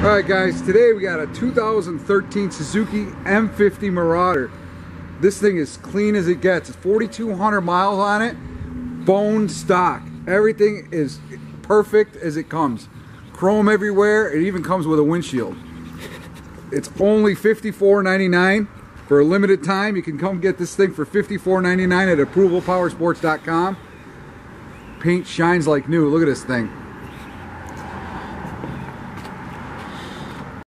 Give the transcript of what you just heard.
Alright guys, today we got a 2013 Suzuki M50 Marauder. This thing is clean as it gets. It's 4,200 miles on it, bone stock. Everything is perfect as it comes. Chrome everywhere. It even comes with a windshield. It's only $54.99 for a limited time. You can come get this thing for $54.99 at ApprovalPowersports.com. Paint shines like new. Look at this thing.